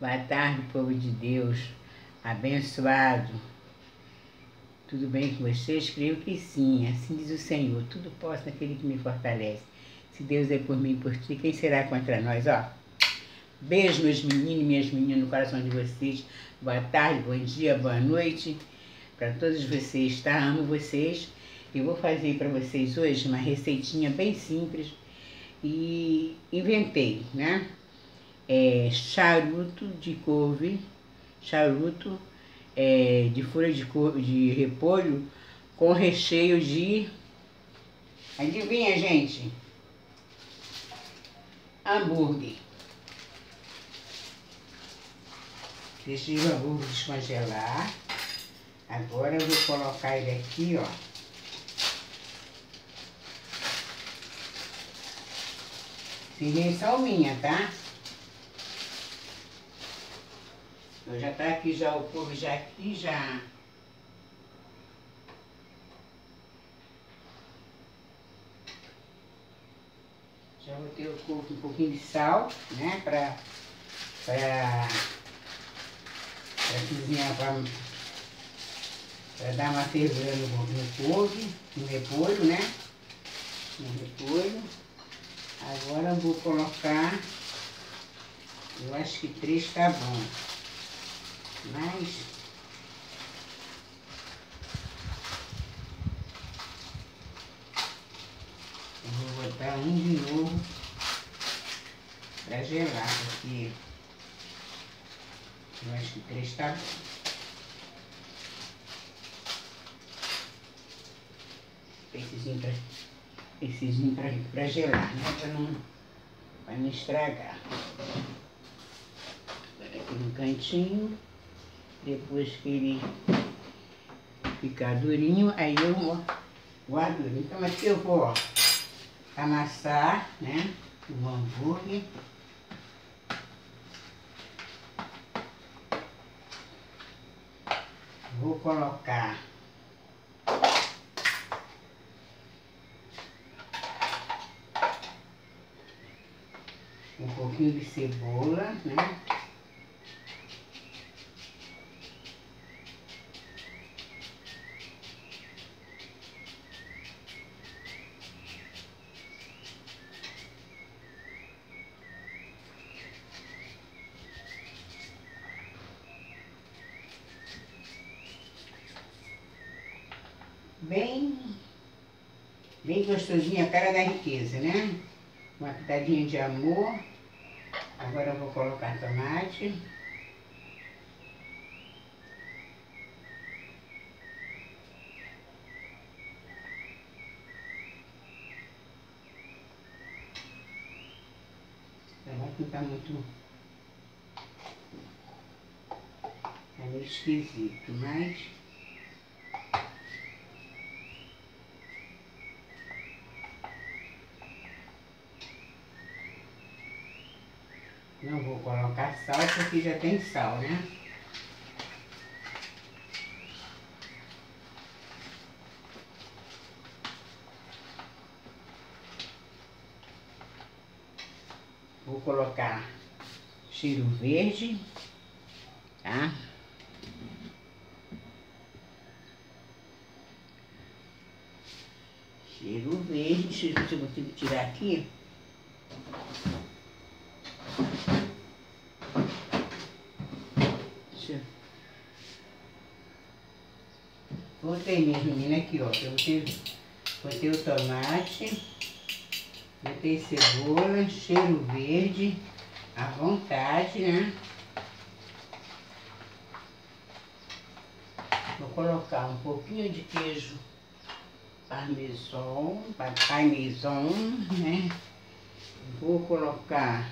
Boa tarde, povo de Deus, abençoado. Tudo bem com vocês? Creio que sim, assim diz o Senhor. Tudo posso naquele que me fortalece. Se Deus é por mim e por ti, quem será contra nós? Ó, beijo, meus meninos e minhas meninas, no coração de vocês. Boa tarde, bom dia, boa noite para todos vocês, tá? Amo vocês. Eu vou fazer para vocês hoje uma receitinha bem simples e inventei, né? Charuto de couve, charuto de folha de repolho com recheio de, adivinha, gente? Hambúrguer. Deixei o hambúrguer descongelar. Agora eu vou colocar ele aqui, ó. Invenção minha, tá? Eu já tá aqui já o couve já aqui já. Já botei o couve um pouquinho de sal, né? Pra cozinhar, pra dar uma fervura no couve, no repolho, né? No repolho. Agora eu vou colocar, eu acho que 3 tá bom. Mas eu vou botar um de novo para gelar, porque eu acho que 3 tá bom. Essezinho para gelar, né? Para não estragar. Aqui no cantinho. Depois que ele ficar durinho, aí eu guardo ele. Então aqui eu vou, ó, amassar, né, o hambúrguer. Vou colocar um pouquinho de cebola, né? Bem gostosinha, a cara da riqueza, né? Uma pitadinha de amor. Agora eu vou colocar tomate. O tomate não tá muito... é meio esquisito, mas... não vou colocar sal porque já tem sal, né? Vou colocar cheiro verde, tá? Cheiro verde, deixa eu ver se eu consigo tirar aqui. Botei, minha menina, aqui, ó. Eu botei o tomate, botei cebola, cheiro verde, à vontade, né? Vou colocar um pouquinho de queijo parmesão, né? Vou colocar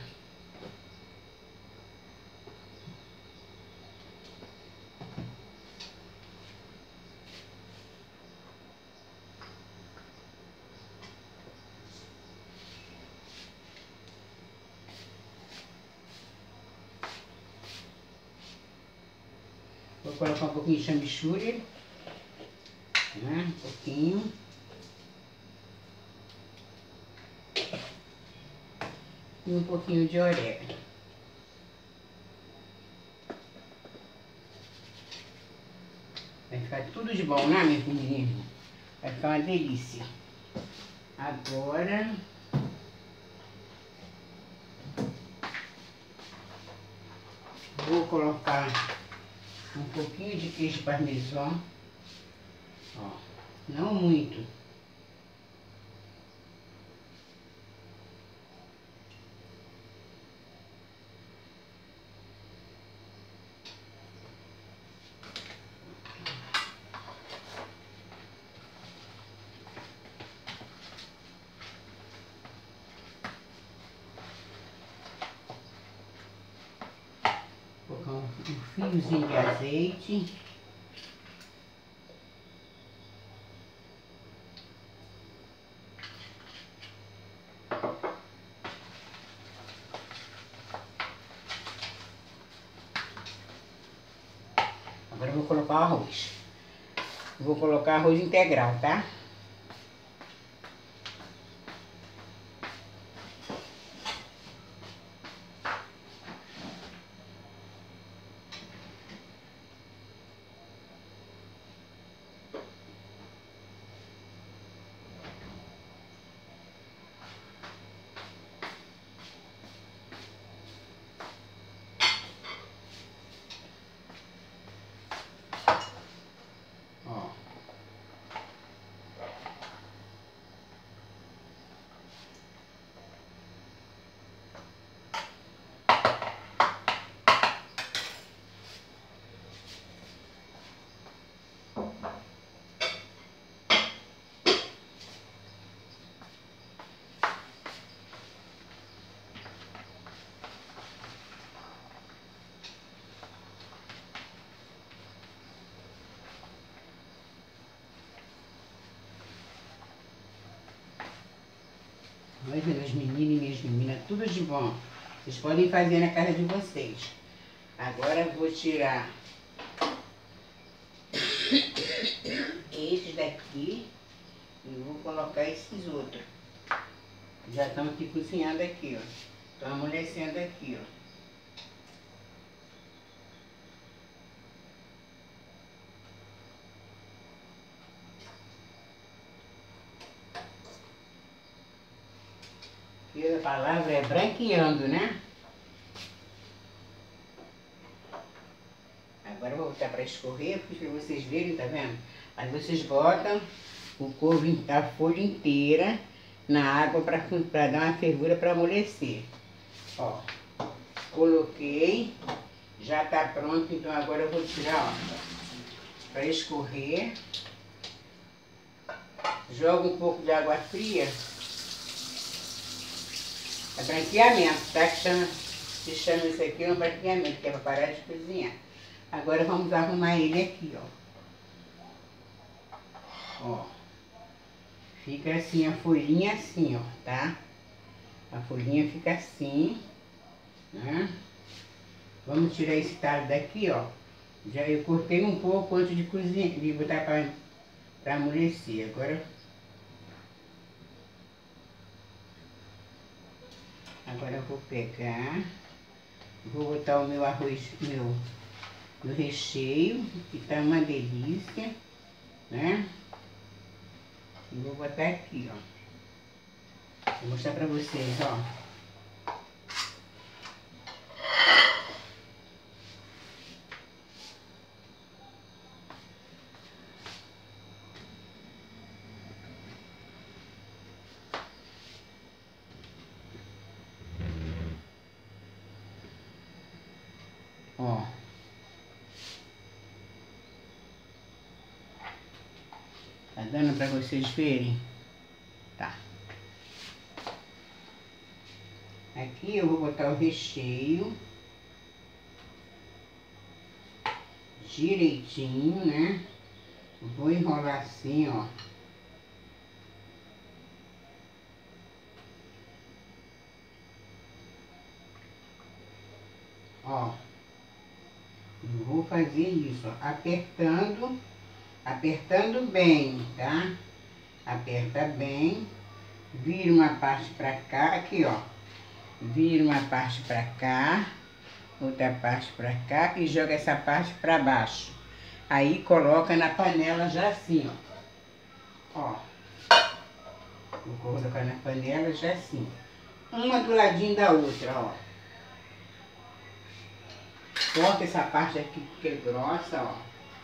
um pouquinho de chamichurri, né? Um pouquinho. E um pouquinho de orégano. ficar tudo de bom, né, minha filhinha? Vai ficar uma delícia. Agora... vou colocar um pouquinho de queijo parmesão. Ó, não muito. Vou colocar um fiozinho de azeite. Agora eu vou colocar o arroz. Vou colocar arroz integral, tá? Ó. Olha, meus meninos e minhas meninas, tudo de bom. Vocês podem fazer na casa de vocês. Agora eu vou tirar esses daqui e vou colocar esses outros. Já estão aqui cozinhando aqui, ó. Estão amolecendo aqui, ó. E a palavra é branqueando, né? Agora eu vou botar para escorrer, para vocês verem, tá vendo? Aí vocês botam a folha inteira na água para dar uma fervura para amolecer. Ó, coloquei, já tá pronto, então agora eu vou tirar, ó, para escorrer. Jogo um pouco de água fria. É branqueamento, tá? Se chama isso aqui um branqueamento, que é para parar de cozinhar. Agora vamos arrumar ele aqui, ó. Ó. Fica assim, a folhinha assim, ó, tá? A folhinha fica assim, né? Vamos tirar esse talho daqui, ó. Já eu cortei um pouco antes de cozinhar, de botar para amolecer. Agora eu vou pegar, vou botar o meu arroz, meu recheio, que tá uma delícia, né? E vou botar aqui, ó. Vou mostrar pra vocês, ó. Ó. Tá dando pra vocês verem? Tá. Aqui eu vou botar o recheio direitinho, né? Vou enrolar assim, ó. Ó. Vou fazer isso, ó, apertando bem, tá? Aperta bem, vira uma parte pra cá, aqui, ó. Vira uma parte pra cá, outra parte pra cá e joga essa parte pra baixo. Aí coloca na panela já assim, ó. Vou colocar na panela já assim. Uma do ladinho da outra, ó. Corta essa parte aqui que é grossa, ó.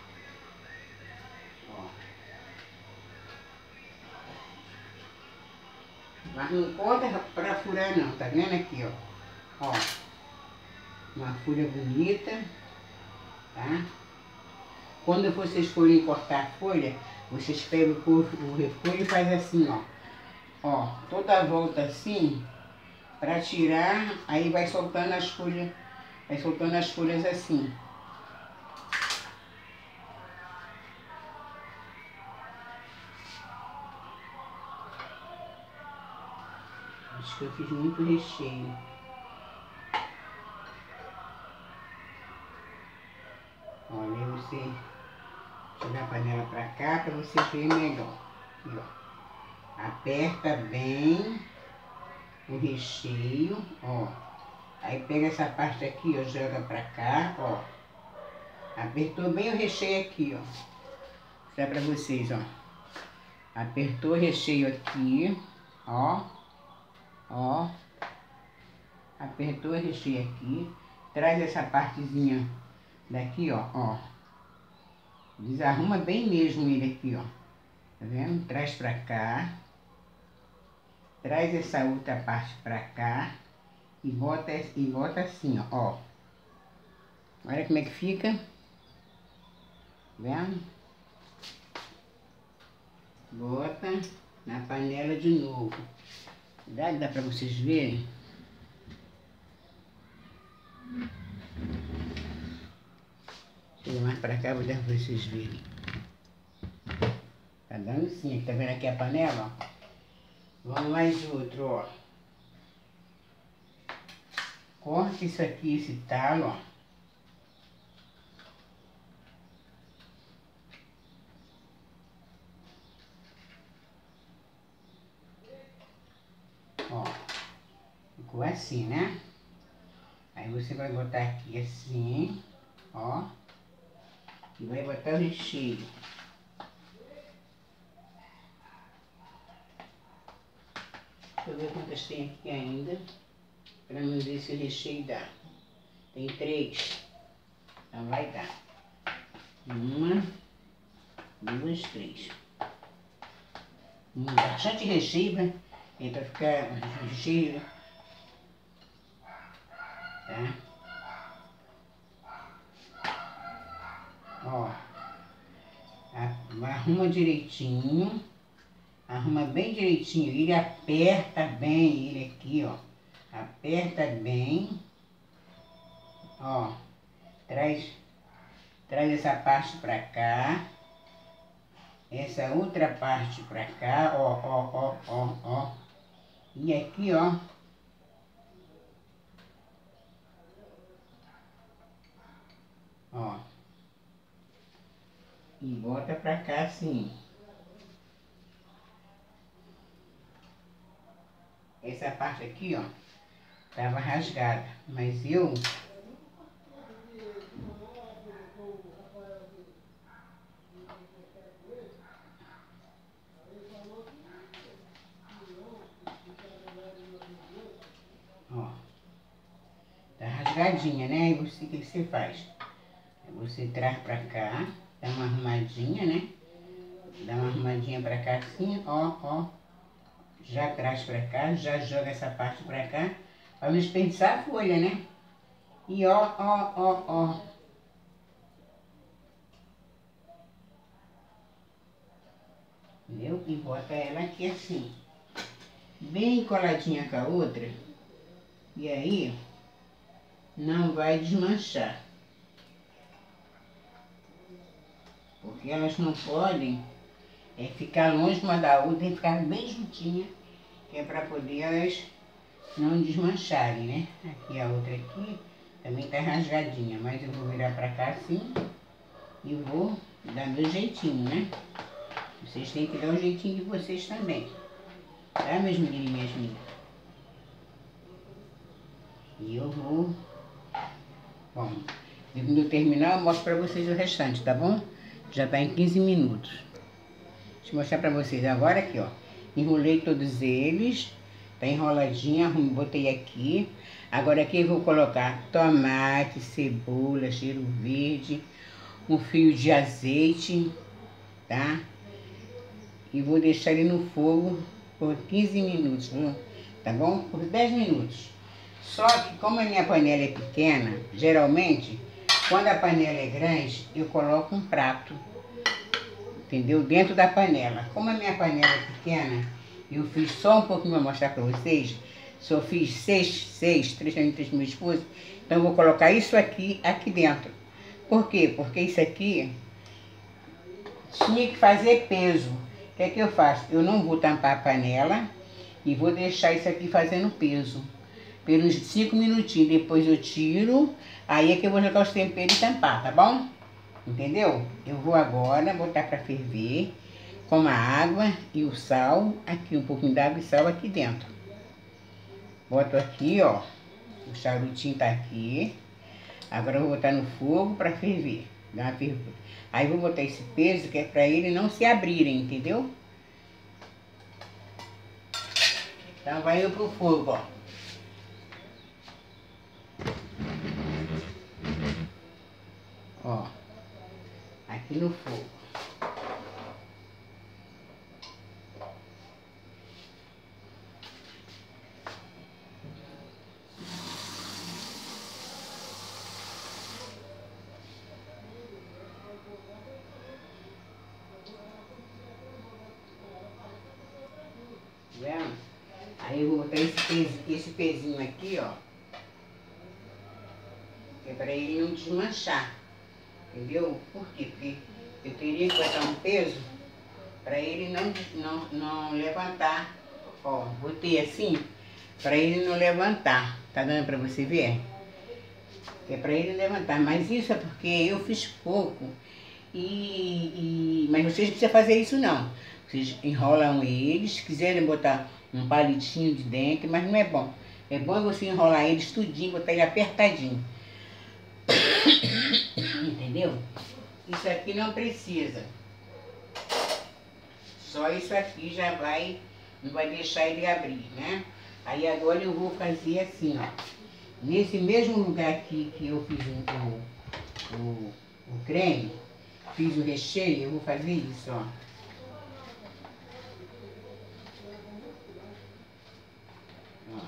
Mas não corta pra furar não, tá vendo aqui, ó. Ó. Uma folha bonita, tá? Quando vocês forem cortar a folha, vocês pegam o repolho e faz assim, ó. Ó, toda a volta assim, pra tirar, aí vai soltando as folhas, assim. Acho que eu fiz muito recheio. Olha, aí você tirar a panela pra cá pra você ver melhor. Aqui, ó. Aperta bem o recheio, ó. Aí pega essa parte aqui, ó, joga pra cá, ó. Apertou bem o recheio aqui, ó. Vou mostrar pra vocês, ó. Apertou o recheio aqui, ó. Ó. Apertou o recheio aqui. Traz essa partezinha daqui, ó. Desarruma bem mesmo ele aqui, ó. Tá vendo? Traz pra cá. Traz essa outra parte pra cá. E bota assim, ó. Olha como é que fica. Tá vendo? Bota na panela de novo. Dá pra vocês verem? Chega mais pra cá, vou dar pra vocês verem. Tá dando sim, tá vendo aqui a panela, ó? Vamos mais outro, ó. Corta isso aqui, esse talo, ó. Ó, ficou assim, né? Aí você vai botar aqui assim, ó. E vai botar o recheio. Deixa eu ver quantas tem aqui ainda. Pra não ver se o recheio dá. Tem 3. Então vai dar. 1, 2, 3. Bastante recheio, né? Pra ficar recheio. Tá? Ó. Arruma direitinho. Arruma bem direitinho. Ele aperta bem ele aqui, ó. Aperta bem. Ó. Traz essa parte pra cá. Essa outra parte pra cá, ó. E aqui, ó. Ó. E bota pra cá assim. Essa parte aqui, ó, tava rasgada, mas eu... Ó. Tá rasgadinha, né? Aí você, o que você faz? Você traz pra cá, dá uma arrumadinha, né? Dá uma arrumadinha pra cá assim, ó. Já traz pra cá, já joga essa parte pra cá, pra não desperdiçar a folha, né? E ó. Entendeu? E bota ela aqui assim, bem coladinha com a outra. E aí, não vai desmanchar. Porque elas não podem ficar longe uma da outra, tem que ficar bem juntinha, que é para poder elas não desmancharem, né? Aqui a outra aqui também tá rasgadinha, mas eu vou virar para cá assim e vou dar meu jeitinho, né? Vocês têm que dar o jeitinho de vocês também, tá, meus meninos e minhas meninas? E eu vou... Bom, quando eu terminar eu mostro para vocês o restante, tá bom? Já tá em 15 minutos. Deixa eu mostrar pra vocês agora aqui, ó. Enrolei todos eles. Tá enroladinha, botei aqui. Agora aqui eu vou colocar tomate, cebola, cheiro verde, um fio de azeite, tá? E vou deixar ele no fogo por 15 minutos, tá bom? Por 10 minutos. Só que como a minha panela é pequena, geralmente, quando a panela é grande, eu coloco um prato, entendeu? Dentro da panela. Como a minha panela é pequena, eu fiz só um pouquinho para mostrar para vocês. Só fiz três para meu esposo. Então eu vou colocar isso aqui dentro. Por quê? Porque isso aqui tinha que fazer peso. O que é que eu faço? Eu não vou tampar a panela e vou deixar isso aqui fazendo peso. Pelos 5 minutinhos, depois eu tiro, aí é que eu vou jogar os temperos e tampar, tá bom? Entendeu? Eu vou agora botar para ferver com a água e o sal, aqui um pouquinho d'água e sal aqui dentro. Boto aqui, ó, o charutinho tá aqui. Agora eu vou botar no fogo para ferver, dar uma fervura. Aí vou botar esse peso que é para ele não se abrirem, entendeu? Então vai eu pro fogo, ó. Ó, aqui no fogo. Tá vendo? Aí eu vou botar esse pezinho aqui, ó. Que é para ele não desmanchar. Entendeu? Por quê? Porque eu teria que botar um peso para ele não levantar. Ó, botei assim para ele não levantar. Tá dando para você ver? É para ele levantar. Mas isso é porque eu fiz pouco. Mas vocês não precisam fazer isso não. Vocês enrolam eles, se quiserem botar um palitinho de dentro, mas não é bom. É bom você enrolar eles tudinho, botar ele apertadinho. Entendeu? Isso aqui não precisa. Só isso aqui já vai, não vai deixar ele abrir, né? Aí agora eu vou fazer assim, ó. Nesse mesmo lugar aqui que eu fiz o creme, fiz o recheio, eu vou fazer isso, ó. Ó.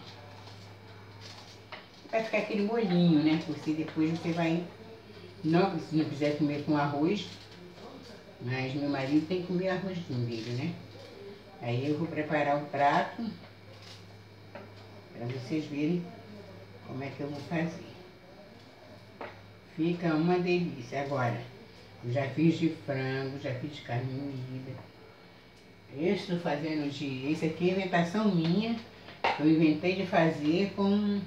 Vai ficar aquele molhinho, né? Você depois você vai... Não, se não quiser comer com arroz, mas meu marido tem que comer arrozinho dele, né? Aí eu vou preparar o prato para vocês verem como é que eu vou fazer. Fica uma delícia. Agora, eu já fiz de frango, já fiz de carne moída. Estou fazendo de... Esse aqui é inventação minha. Eu inventei de fazer com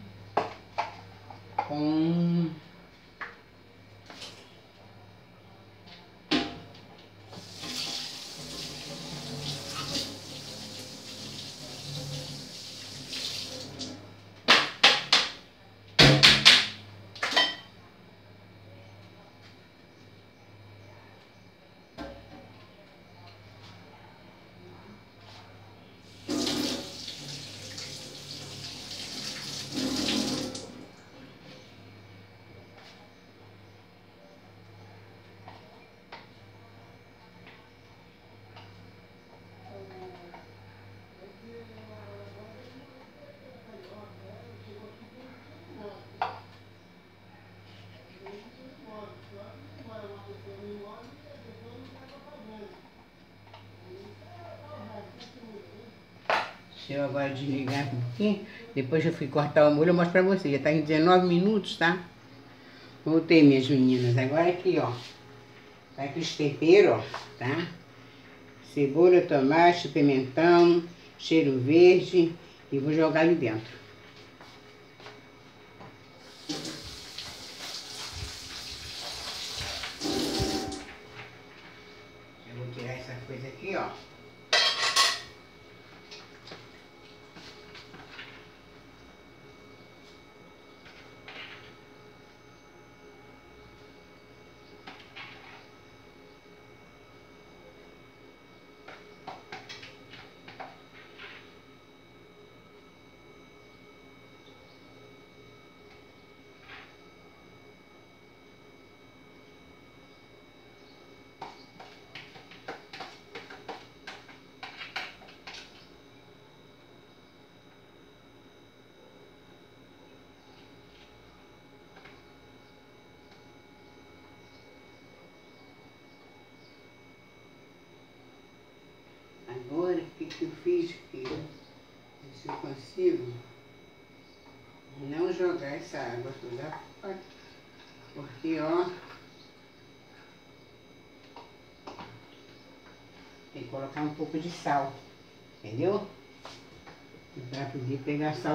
Deixa eu agora desligar um pouquinho. Depois eu fui cortar o molho, eu mostro pra vocês. Já tá em 19 minutos, tá? Voltei, minhas meninas. Agora aqui, ó. Tá aqui os temperos, ó, tá? Cebola, tomate, pimentão, cheiro verde. E vou jogar ali dentro. Eu vou tirar essa coisa aqui, ó. que eu fiz aqui. Ver se eu consigo não jogar essa água toda fora. Porque, ó, tem que colocar um pouco de sal, entendeu? Pra poder pegar sal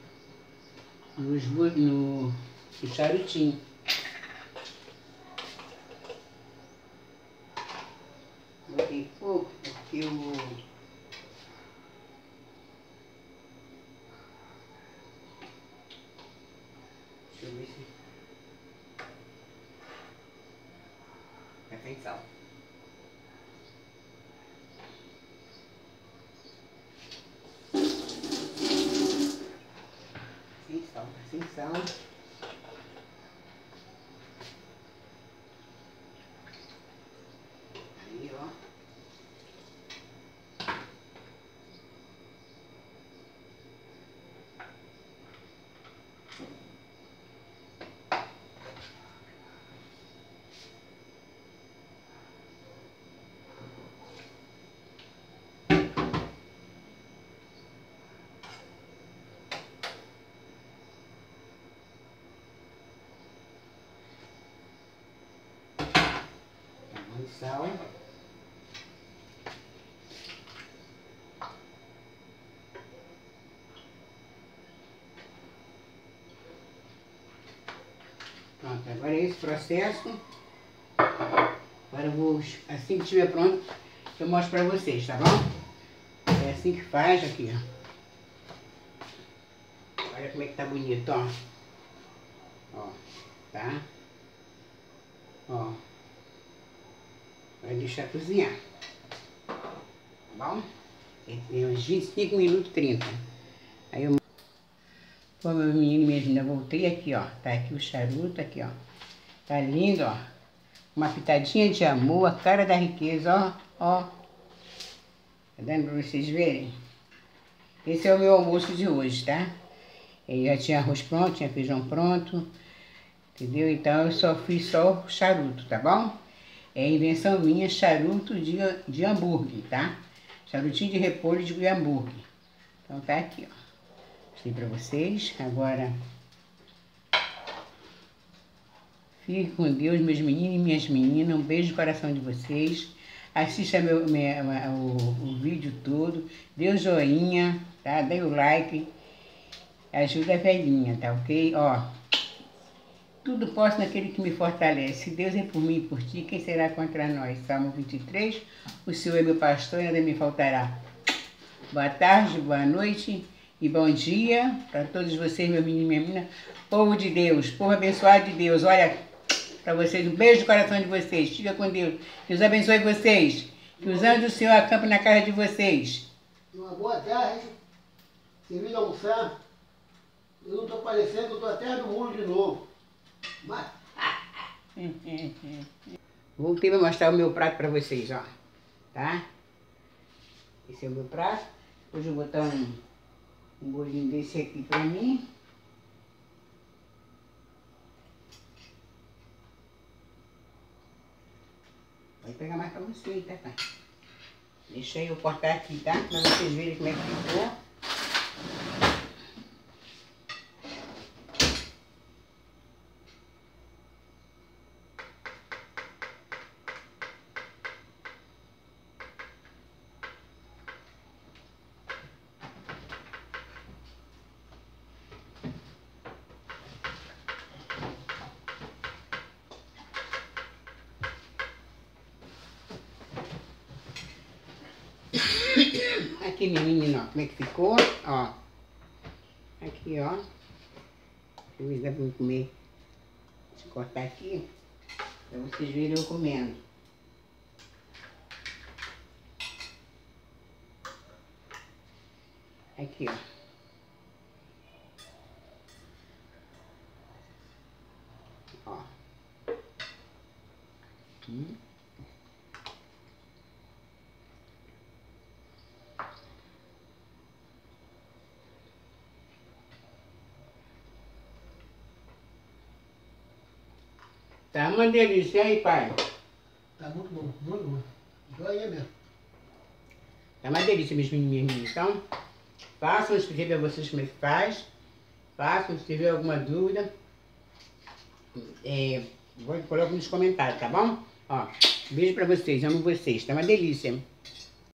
no charutinho. Botei pouco porque eu... Deixa eu ver se... Já tem sal. Sem sal. Aí, ó. Sal. Pronto, agora é esse processo. Agora eu vou, assim que estiver pronto, eu mostro pra vocês, tá bom? É assim que faz aqui, ó. Olha como é que tá bonito, ó. Ó, tá? Ó. Vai deixar cozinhar. Tá bom? Tem uns 25 minutos, 30. Aí eu... Bom, meu menino e minha menina, voltei aqui, ó. Tá aqui o charuto, aqui, ó. Tá lindo, ó. Uma pitadinha de amor, a cara da riqueza, ó. Ó. Tá dando pra vocês verem? Esse é o meu almoço de hoje, tá? Eu já tinha arroz pronto, tinha feijão pronto. Entendeu? Então eu só fiz só o charuto, tá bom? É invenção minha, charuto de hambúrguer, tá? Charutinho de repolho de hambúrguer. Então tá aqui, ó. Mostrei pra vocês. Agora, fique com Deus, meus meninos e minhas meninas. Um beijo no coração de vocês. Assista o vídeo todo. Dê o joinha, tá? Dê o like. Ajuda a velhinha, tá ok? Ó. Tudo posso naquele que me fortalece. Se Deus é por mim e por ti, quem será contra nós? Salmo 23. O Senhor é meu pastor e nada me faltará. Boa tarde, boa noite e bom dia para todos vocês, meu menino e minha menina. Povo de Deus, povo abençoado de Deus. Olha, para vocês, um beijo no coração de vocês. Fica com Deus. Deus abençoe vocês. Que os anjos do Senhor acampem na casa de vocês. Uma boa tarde. Termina de almoçar. Eu não estou parecendo que eu estou atrás do muro de novo. Mas... Voltei para mostrar o meu prato para vocês, ó. Tá? Esse é o meu prato. Hoje eu vou botar um bolinho desse aqui para mim. Vai pegar mais para você, tá, pai? Deixa eu cortar aqui, tá? Para vocês verem como é que ficou. Aqui, menino, ó, como é que ficou, ó. Aqui, ó. Deixa eu ver se dá pra eu comer. Deixa eu cortar aqui, pra vocês verem eu comendo. Aqui, ó. Ó. Tá uma delícia aí, pai. Tá muito bom, muito bom. Joia mesmo. Tá uma delícia, meus meninos. Então, façam, escrever a vocês como é que faz. Façam, se tiver alguma dúvida. Coloco nos comentários, tá bom? Ó, beijo pra vocês, amo vocês. Tá uma delícia.